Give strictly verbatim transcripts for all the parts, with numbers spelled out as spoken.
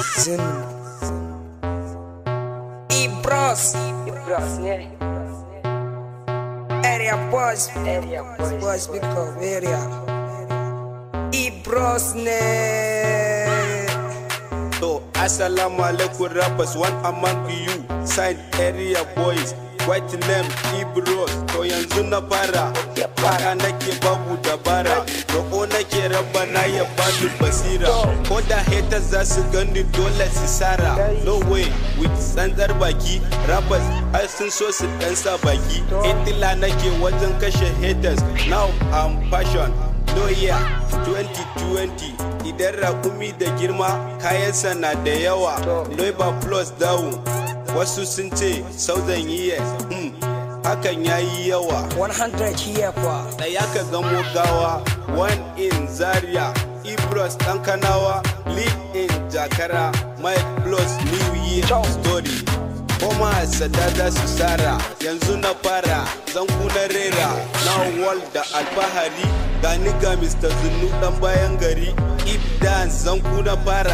Zin E-Bros E-Bros, yeah. Area boys, area boys, boys big club area. E-Bros, ne. So, assalamu alaikum rappers, one among you, sign area boys. White name E-Bros, to yanzu na fara. Waka nake babu dabara, roƙo nake rabba na ya bani basira. Ko da haters za su gani dole su sara. No way, with tsantsar baki, rappers har sun so su ɗan sa baki. Hitila nake wajen kashe haters, now I'm passion. No year, twenty twenty, idan raƙumi da girma, kayansa na da yawa. Labor plus down. Wasu sun ce thousand years, hmm, hakan yayi yawa. one hundred here kwa. Ɗaya ka gamo gawa, one in Zaria, E-Bros ɗan Kanawa, lead in Jakara, Mike plus New Year story. Koma sada za su sara, yanzu na fara, zan kuna rera, na wall da alfahari, gani ga Mister Zunnu ɗan bayan gari, If dance zan kuna fara,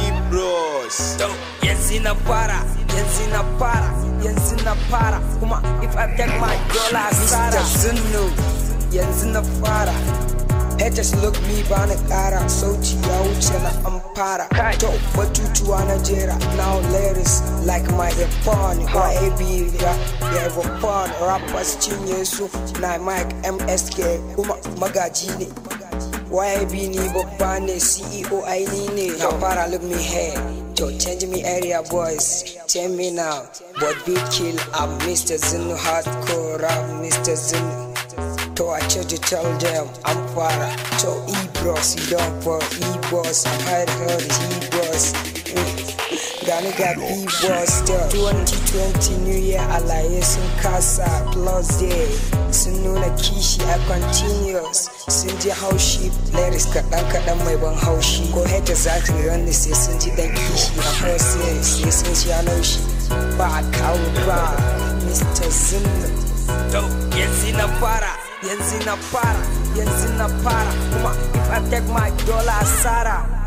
E-Bros. Yanzu na fara, yanzu na fara, yanzu na fara, kuma if I take my dollar Mister Zunnu, yanzu na fara. Haters look me bana kara, sauti ya wuce na amfara. To batutuwa na jera, now lyrics like my phone. Y A B ya ya phone, rappers cinye su na Mike M S K kuma magaji ne. Y A B ni babba ne, C E O aini ne. Na fara look me here. Yo, change me area boys, tell me now. But big kill, I'm Mister Zunnu, hardcore rap, Mister Zunnu. To I try to tell them I'm fara. To E-Bros, you don't for E-Bros, I'm hard heard E-Bros. Gonna got E-Bros still. twenty twenty New Year, alaye sun kasa plus day. Sun nuna kishi I continuous. Sun ji haushi, lyrics kaɗan kaɗan mai ban haushi. Ko haters za su gani sai sun ji dan kishi. A process sai sun sha laushi. Ba a kawo ba, Mister Zunnu. To yanzu na fara, yanzu na fara, yanzu na fara. Kuma if I take my dollar Sara.